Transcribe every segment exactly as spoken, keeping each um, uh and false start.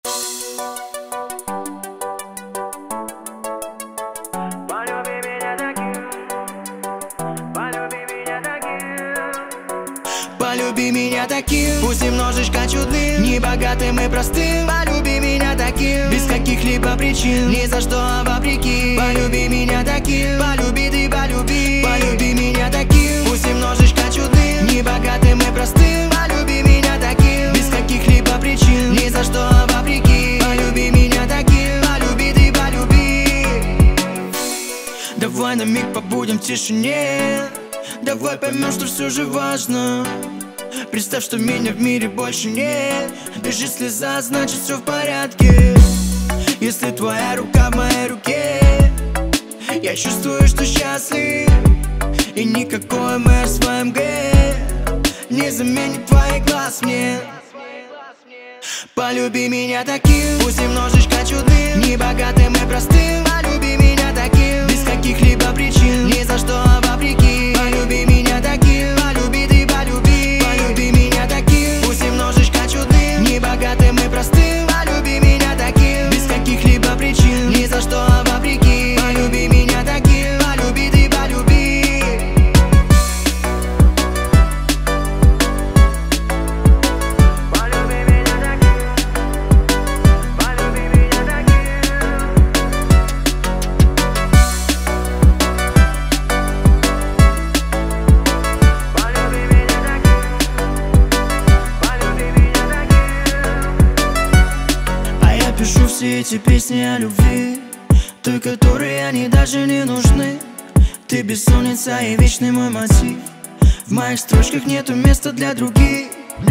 Полюби меня таким, пусть немножечко чудным, не богатым и простым. Полюби меня таким, без каких-либо причин, ни за что, а вопреки. Полюби меня таким, полюби ты, полюби. Полюби меня таким, пусть немножечко чудным, не богатым и простым. Полюби меня таким, без каких-либо причин, ни за что, а вопреки. Полюби меня таким, полюби ты, полюби. Давай на миг побудем в тишине, давай поймем, что все же важно. Представь, что меня в мире больше нет. Бежит слеза, значит все в порядке. Если твоя рука в моей руке, я чувствую, что счастлив. И никакой мэр с ВМГ не заменит твоих глаз мне. Полюби меня таким, пусть немножечко чудным, не богатым и простым. Полюби меня таким, без каких-либо причин, ни за что, а вопреки. Полюби меня таким, полюби ты, полюби. Полюби меня таким, пусть немножечко чудным, не богатым и простым. Полюби меня таким, без каких-либо причин, ни за что, а вопреки. Полюби меня таким, полюби ты, полюби. Пишу все эти песни о любви, той, которой они даже не нужны. Ты бессонница и вечный мой мотив. В моих строчках нету места для других.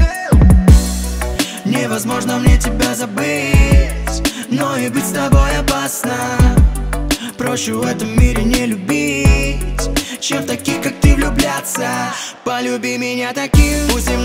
Невозможно мне тебя забыть, но и быть с тобой опасно. Проще в этом мире не любить, чем в таких, как ты, влюбляться. Полюби меня таким, пусть